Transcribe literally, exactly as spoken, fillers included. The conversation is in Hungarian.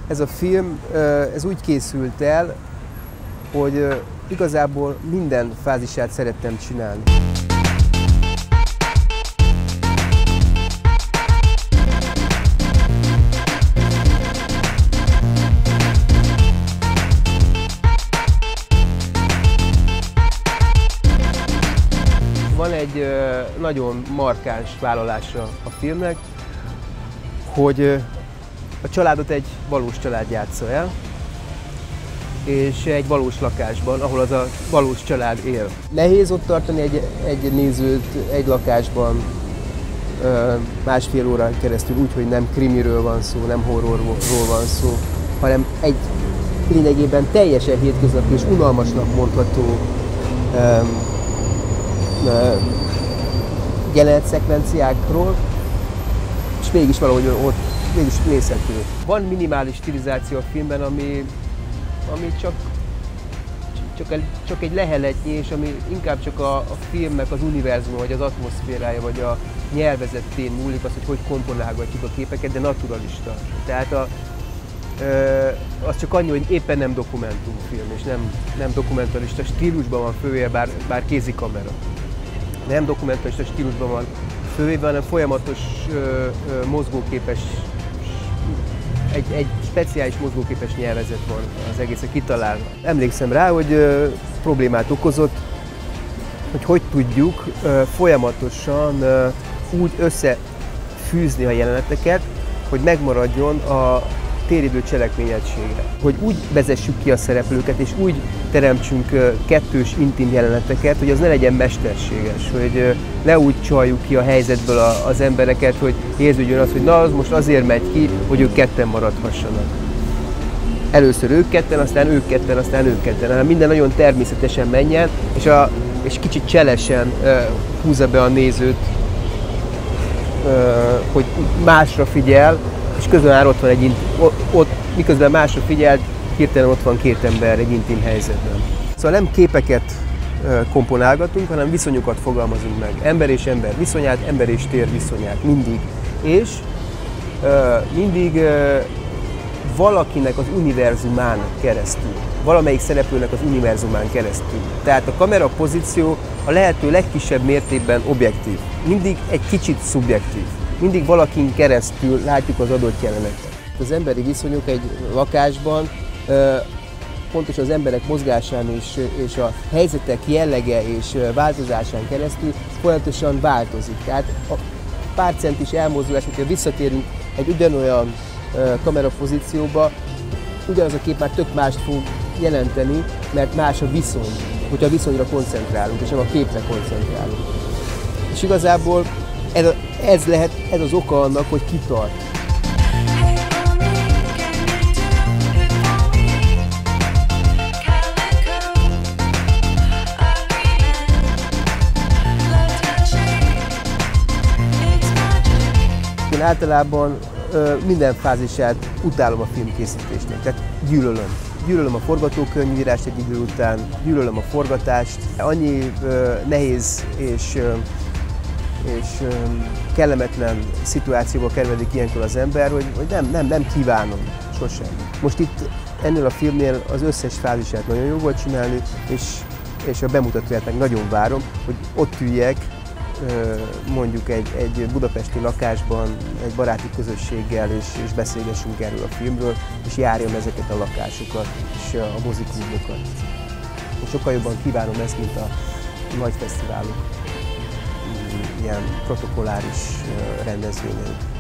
Ez a film ez úgy készült el, hogy igazából minden fázisát szerettem csinálni. Van egy nagyon markáns vállalása a filmnek, hogy a családot egy valós család játsza el, és egy valós lakásban, ahol az a valós család él. Nehéz ott tartani egy, egy nézőt egy lakásban másfél órán keresztül úgy, hogy nem krimiről van szó, nem horrorról van szó, hanem egy lényegében teljesen hétköznapi és unalmasnak mondható jelenetszekvenciákról, és mégis valahogy ott mégis nézhető. Van minimális stilizáció a filmben, ami, ami csak, csak, egy, csak egy leheletnyi, és ami inkább csak a, a filmnek az univerzuma, vagy az atmoszférája, vagy a nyelvezetén múlik az, hogy hogy komponálgatjuk a képeket, de naturalista. Tehát a, ö, az csak annyi, hogy éppen nem dokumentumfilm, és nem, nem dokumentalista stílusban van fővéve, bár, bár kézikamera. Nem dokumentalista stílusban van fővéve, hanem folyamatos ö, ö, mozgóképes, egy, egy speciális mozgóképes nyelvezet van az egészet kitalálva. Emlékszem rá, hogy ö, problémát okozott, hogy hogy tudjuk ö, folyamatosan ö, úgy összefűzni a jeleneteket, hogy megmaradjon a téridő cselekményegysége. Hogy úgy vezessük ki a szereplőket, és úgy teremtsünk kettős, intim jeleneteket, hogy az ne legyen mesterséges, hogy ne úgy csaljuk ki a helyzetből az embereket, hogy érződjön az, hogy na, az most azért megy ki, hogy ők ketten maradhassanak. Először ők ketten, aztán ők ketten, aztán ők ketten, hanem minden nagyon természetesen menjen, és, a, és kicsit cselesen uh, húzza be a nézőt, uh, hogy másra figyel, és közben már ott van egy ott, ott, miközben másra figyelt, hirtelen ott van két ember egy intim helyzetben. Szóval nem képeket komponálgatunk, hanem viszonyokat fogalmazunk meg. Ember és ember viszonyát, ember és tér viszonyát, mindig. És uh, mindig uh, valakinek az univerzumán keresztül, valamelyik szereplőnek az univerzumán keresztül. Tehát a kamera pozíció a lehető legkisebb mértékben objektív, mindig egy kicsit szubjektív. Mindig valakin keresztül látjuk az adott jelenetet. Az emberi viszonyok egy lakásban pontosan az emberek mozgásán és, és a helyzetek jellege és változásán keresztül folyamatosan változik. Tehát a pár centis elmozdulás, hogyha visszatérünk egy ugyanolyan kamerapozícióba, ugyanaz a kép már tök mást fog jelenteni, mert más a viszony, hogyha a viszonyra koncentrálunk, és nem a képre koncentrálunk. És igazából Ez, ez lehet, ez az oka annak, hogy kitart. Én általában ö, minden fázisát utálom a filmkészítésnek, tehát gyűlölöm. Gyűlölöm a forgatókönyvírást egy idő után, gyűlölöm a forgatást. Annyi ö, nehéz és ö, és kellemetlen szituációba kerüldik ilyenkor az ember, hogy, hogy nem, nem, nem kívánom sosem. Most itt ennél a filmnél az összes fázisát nagyon jó volt csinálni, és, és a bemutatóját meg nagyon várom, hogy ott üljek mondjuk egy, egy budapesti lakásban, egy baráti közösséggel, és, és beszélgessünk erről a filmről, és járjam ezeket a lakásokat, és a moziklubokat. Sokkal jobban kívánom ezt, mint a nagy fesztiválok ilyen protokolláris rendezvényei.